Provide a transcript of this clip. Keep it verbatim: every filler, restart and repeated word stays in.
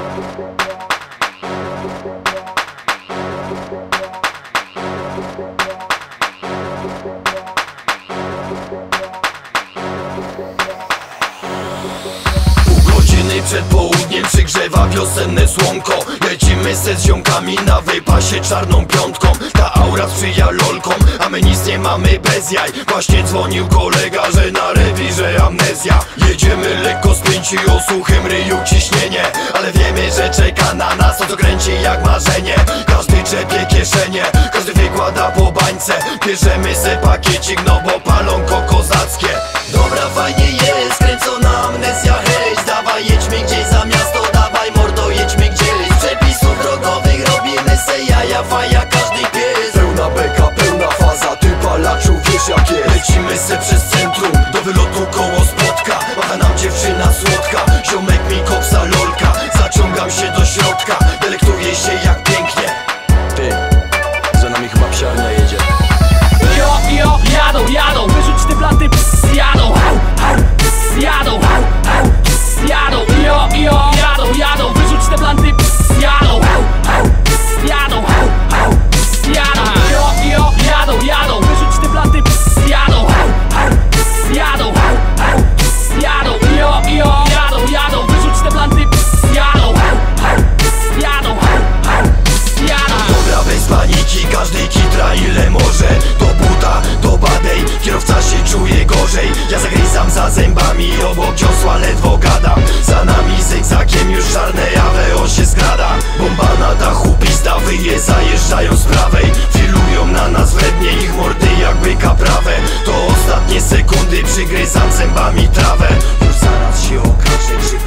Przed południem przygrzewa wiosenne słonko. Lecimy se z ziomkami na wypasie czarną piątką. Ta aura sprzyja lolkom, a my nic nie mamy bez jaj. Właśnie dzwonił kolega, że na rewirze amnezja. Jedziemy lekko spięci, o suchym ryju ciśnienie, ale wiemy, że czeka na nas to, co kręci jak marzenie. Każdy czepie kieszenie, każdy wykłada po bańce. Bierzemy se pakiecik, no bo palonko kozackie. Dobra, fajnie jest, kręcona amnezja, hej. Dawaj, jedźmy gdzieś za miasto, dawaj mordo, jedźmy gdzieś. Z przepisów drogowych robimy se jaja, faja, każdy pies. Pełna beka, pełna faza, ty palaczu, wiesz jak jest. Lecimy se przez centrum, do wylotu koło spotka. Macha nam dziewczyna słodka, ziomek mi kopsa lolka. Zaciągam się do środka, delektuję się jak pięknie. Ty, za nami chyba psiarnia jedzie. Jo, jo, jadą, jadą, wyrzuć te planty, ps, jadą, ps, jadą, jadą, jo, jo, jadą, jadą, wyrzuć te planty, ps, jadą, ps, jadą, ps, jadą, jo, jo, jadą, jadą, wyrzuć te planty, ps, jadą, ps, jadą, ps, jadą, jo, jo, jadą, jadą, wyrzuć te planty, ps, jadą, ps, jadą, ps, jadą. Dobra, bez paniki, każdy kitra ile może. Do buta, do badej, kierowca się czuje gorzej. Ja zagryzam za zębami, obok ciosła ledwo gadam. Za nami zygzakiem już czarne jawe, on się skrada. Bomba na dachu, pizda wyje, zajeżdżają z prawej. Filują na nas wrednie, ich mordy jakby kaprawe. To ostatnie sekundy, przygryzam zębami trawę. Już zaraz się okaże, czy